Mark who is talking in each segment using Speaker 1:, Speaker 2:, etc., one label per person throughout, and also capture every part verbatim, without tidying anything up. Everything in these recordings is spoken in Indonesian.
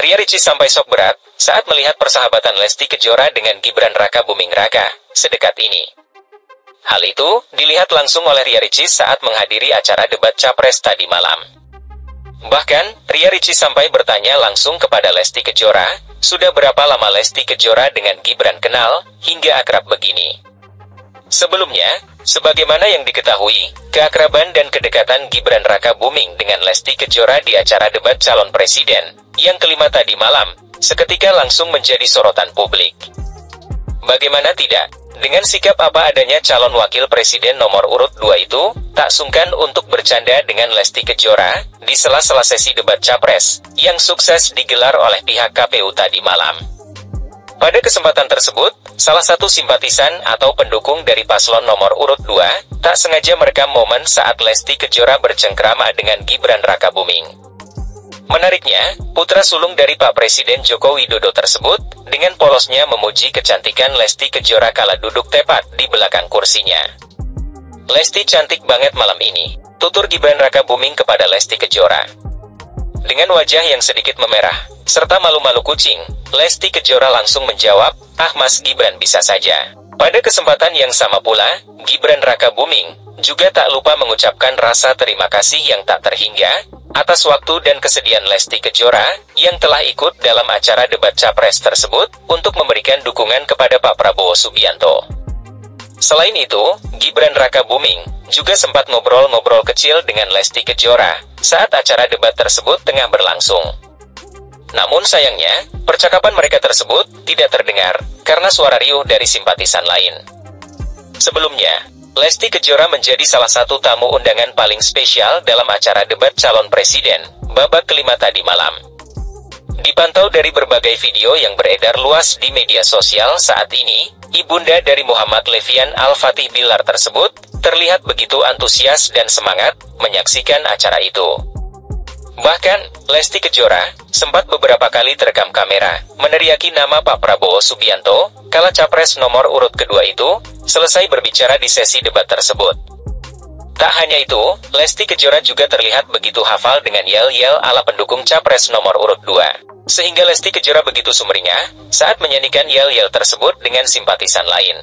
Speaker 1: Ria Ricis sampai sok berat saat melihat persahabatan Lesti Kejora dengan Gibran Raka Buming Raka sedekat ini. Hal itu dilihat langsung oleh Ria Ricis saat menghadiri acara debat Capres tadi malam. Bahkan, Ria Ricis sampai bertanya langsung kepada Lesti Kejora, sudah berapa lama Lesti Kejora dengan Gibran kenal hingga akrab begini. Sebelumnya, sebagaimana yang diketahui, keakraban dan kedekatan Gibran Raka Buming dengan Lesti Kejora di acara debat calon presiden yang kelima tadi malam, seketika langsung menjadi sorotan publik. Bagaimana tidak, dengan sikap apa adanya calon wakil presiden nomor urut dua itu, tak sungkan untuk bercanda dengan Lesti Kejora, di sela-sela sesi debat Capres, yang sukses digelar oleh pihak K P U tadi malam. Pada kesempatan tersebut, salah satu simpatisan atau pendukung dari paslon nomor urut dua, tak sengaja merekam momen saat Lesti Kejora bercengkrama dengan Gibran Raka Buming. Menariknya, putra sulung dari Pak Presiden Joko Widodo tersebut, dengan polosnya memuji kecantikan Lesti Kejora kala duduk tepat di belakang kursinya. "Lesti cantik banget malam ini," tutur Gibran Raka Buming kepada Lesti Kejora. Dengan wajah yang sedikit memerah, serta malu-malu kucing, Lesti Kejora langsung menjawab, "Ah Mas Gibran bisa saja." Pada kesempatan yang sama pula, Gibran Raka Buming juga tak lupa mengucapkan rasa terima kasih yang tak terhingga atas waktu dan kesediaan Lesti Kejora yang telah ikut dalam acara debat Capres tersebut untuk memberikan dukungan kepada Pak Prabowo Subianto. Selain itu, Gibran Raka Buming juga sempat ngobrol-ngobrol kecil dengan Lesti Kejora saat acara debat tersebut tengah berlangsung. Namun sayangnya, percakapan mereka tersebut tidak terdengar karena suara riuh dari simpatisan lain. Sebelumnya, Lesti Kejora menjadi salah satu tamu undangan paling spesial dalam acara debat calon presiden babak kelima tadi malam. Dipantau dari berbagai video yang beredar luas di media sosial saat ini, ibunda dari Muhammad Levian Al-Fatih Bilar tersebut terlihat begitu antusias dan semangat menyaksikan acara itu. Bahkan, Lesti Kejora sempat beberapa kali terekam kamera meneriaki nama Pak Prabowo Subianto kala Capres nomor urut kedua itu selesai berbicara di sesi debat tersebut. Tak hanya itu, Lesti Kejora juga terlihat begitu hafal dengan yel-yel ala pendukung Capres nomor urut dua. Sehingga Lesti Kejora begitu sumringah saat menyanyikan yel-yel tersebut dengan simpatisan lain.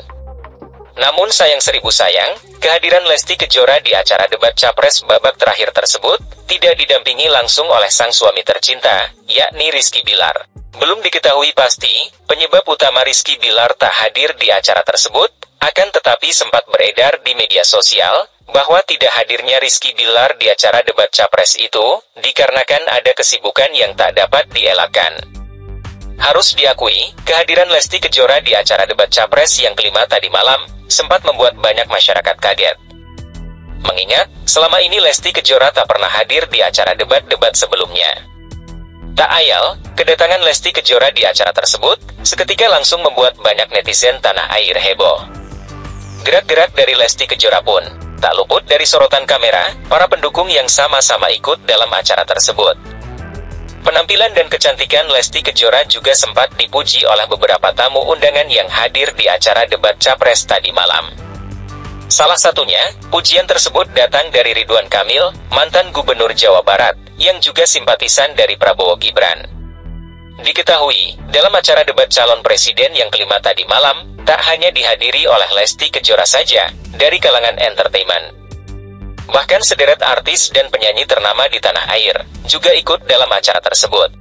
Speaker 1: Namun sayang seribu sayang, kehadiran Lesti Kejora di acara debat Capres babak terakhir tersebut tidak didampingi langsung oleh sang suami tercinta, yakni Rizky Bilar. Belum diketahui pasti penyebab utama Rizky Bilar tak hadir di acara tersebut, akan tetapi sempat beredar di media sosial bahwa tidak hadirnya Rizky Bilar di acara debat Capres itu dikarenakan ada kesibukan yang tak dapat dielakkan. Harus diakui, kehadiran Lesti Kejora di acara debat Capres yang kelima tadi malam sempat membuat banyak masyarakat kaget. Mengingat, selama ini Lesti Kejora tak pernah hadir di acara debat-debat sebelumnya. Tak ayal, kedatangan Lesti Kejora di acara tersebut seketika langsung membuat banyak netizen tanah air heboh. Gerak-gerak dari Lesti Kejora pun tak luput dari sorotan kamera para pendukung yang sama-sama ikut dalam acara tersebut. Penampilan dan kecantikan Lesti Kejora juga sempat dipuji oleh beberapa tamu undangan yang hadir di acara debat Capres tadi malam. Salah satunya, pujian tersebut datang dari Ridwan Kamil, mantan Gubernur Jawa Barat, yang juga simpatisan dari Prabowo Gibran. Diketahui, dalam acara debat calon presiden yang kelima tadi malam, tak hanya dihadiri oleh Lesti Kejora saja, dari kalangan entertainment. Bahkan sederet artis dan penyanyi ternama di tanah air juga ikut dalam acara tersebut.